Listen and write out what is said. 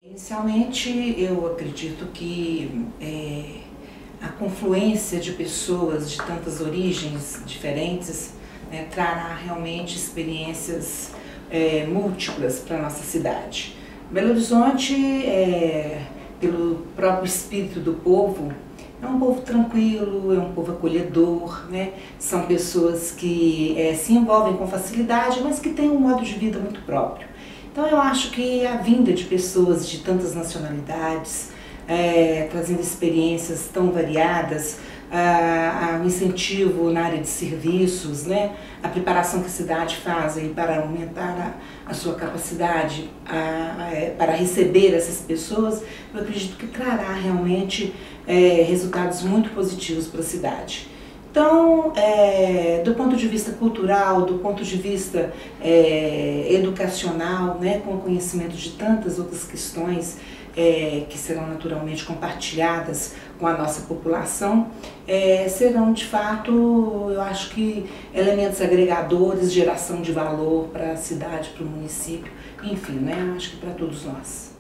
Inicialmente, eu acredito que a confluência de pessoas de tantas origens diferentes trará realmente experiências múltiplas para a nossa cidade. Belo Horizonte, pelo próprio espírito do povo, é um povo tranquilo, é um povo acolhedor, São pessoas que se envolvem com facilidade, mas que têm um modo de vida muito próprio. Então eu acho que a vinda de pessoas de tantas nacionalidades, trazendo experiências tão variadas, o incentivo na área de serviços, a preparação que a cidade faz aí para aumentar a sua capacidade para receber essas pessoas, eu acredito que trará realmente resultados muito positivos para a cidade. Então, do ponto de vista cultural, do ponto de vista educacional, com o conhecimento de tantas outras questões que serão naturalmente compartilhadas com a nossa população, serão de fato, eu acho que elementos agregadores, geração de valor para a cidade, para o município, enfim, acho que para todos nós.